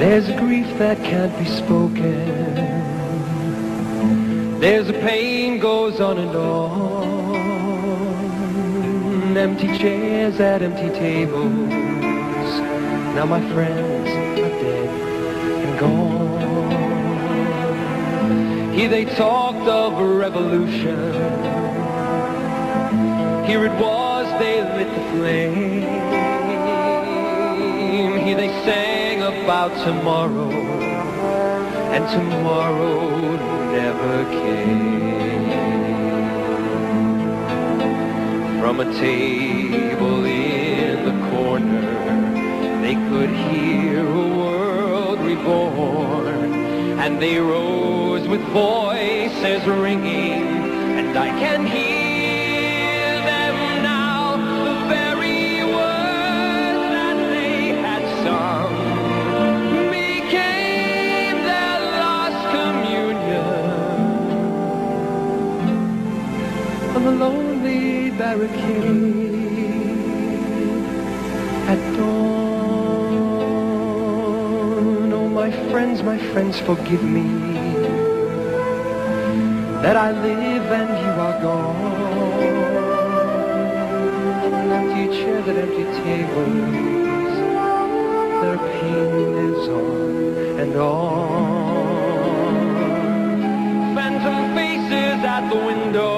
There's a grief that can't be spoken. There's a pain goes on and on. Empty chairs at empty tables. Now my friends are dead and gone. Here they talked of a revolution. Here it was they lit the flame. Here they sang about tomorrow, and tomorrow never came. From a table in the corner, they could hear a world reborn, and they rose with voices ringing, and I can hear them now, the very words that they had sung became their last communion on the lonely barricade at dawn. Oh, my friends, forgive me that I live and you are gone. Empty chairs at empty tables, their pain lives on and on. Phantom faces at the window,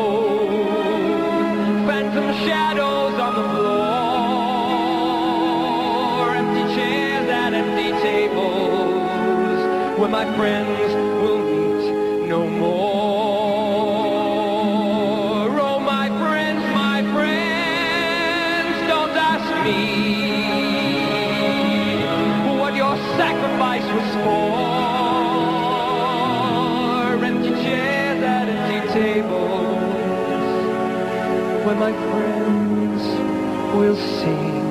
phantom shadows on the floor, empty chairs at empty tables, where my friends will meet no more. Oh, my friends, don't ask me what your sacrifice was for. Empty chairs at empty tables, where my friends will sing